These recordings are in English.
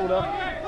shoulder.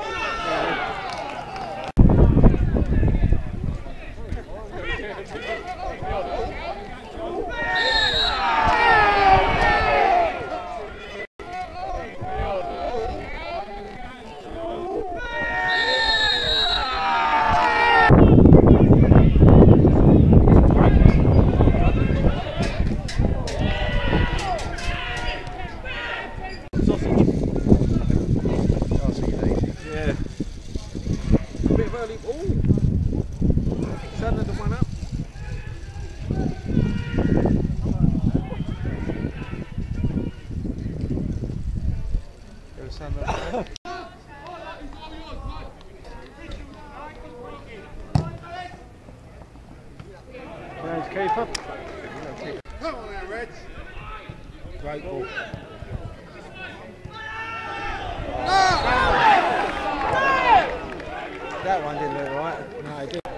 Keeper. Come on there, Reds. Great ball. That one didn't look right. No, it didn't.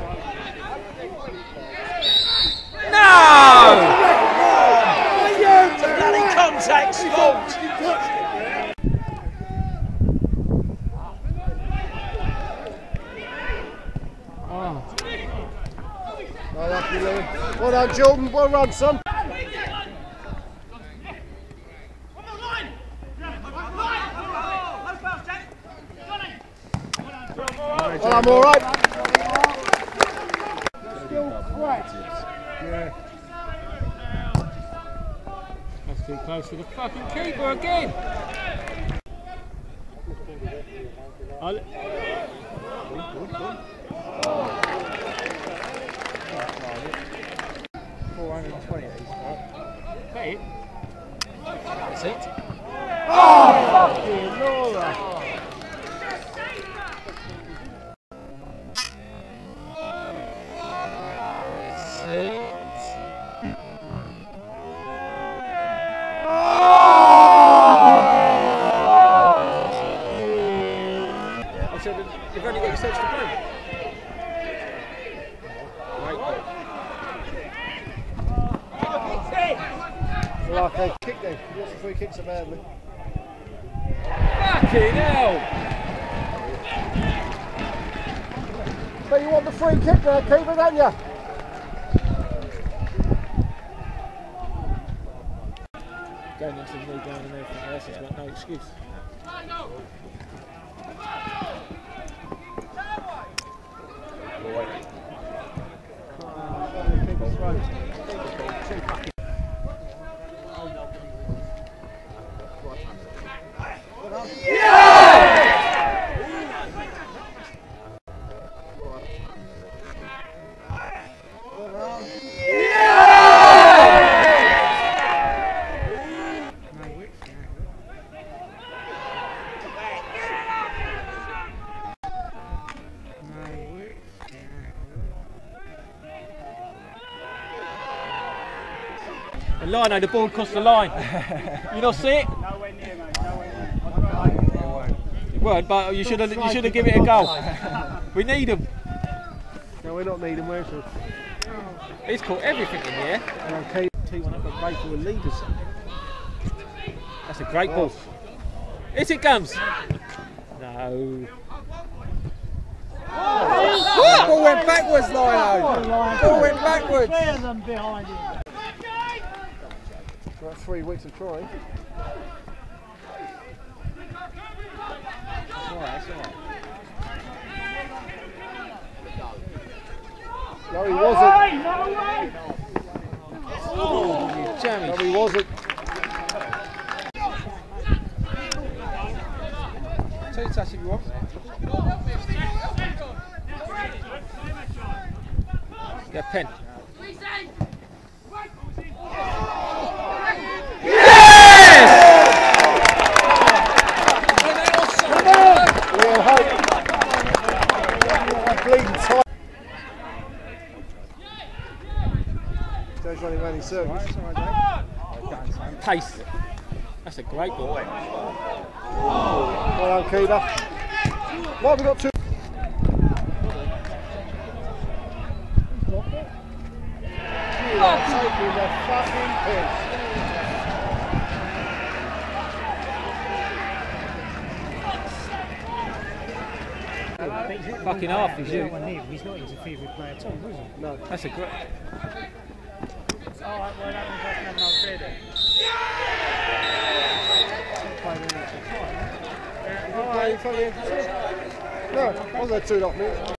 No! Bloody contact sport! Well done, Louis. Well done, Jordan. Well run, son. Well, I'm all right. Still great. Yeah. That's too close to the fucking keeper again. I'll... 420 at least, right? Hey. That's it. Oh, fucking Laura! I said you've only got yourself to play. Like a kick there. What's the free kick so badly? Fucking hell! But you want the free kick there, keeper, don't you? Going into the knee down and everything else, he's got no excuse. The line, the ball crossed the line. You not see it? Nowhere near, mate. Nowhere near. It weren't, but you should have given it a goal. We need him. No, we're not needing where's it? He's caught everything in here. Okay. 2-1 up, but Rachel were leaders. That's a great ball. Is it, Gums? No. Ball went backwards, Lino. Ball went backwards. Clear them behind him. Got 3 weeks of trying. That's all right. No, he wasn't. No way! Oh, you jammy. No, he wasn't. Tell you touch if you want. Get a pen. Real hope. Bleeding tight. Joe's running around in circles. Pace. That's a great ball. Well done, Keeper. What have we got to? You are taking the fucking piss. Fucking half is you. He's not interfered with play at all, was he? No. That's a great. Alright, well that one doesn't have another beer then. No, I was there 2.5 minutes.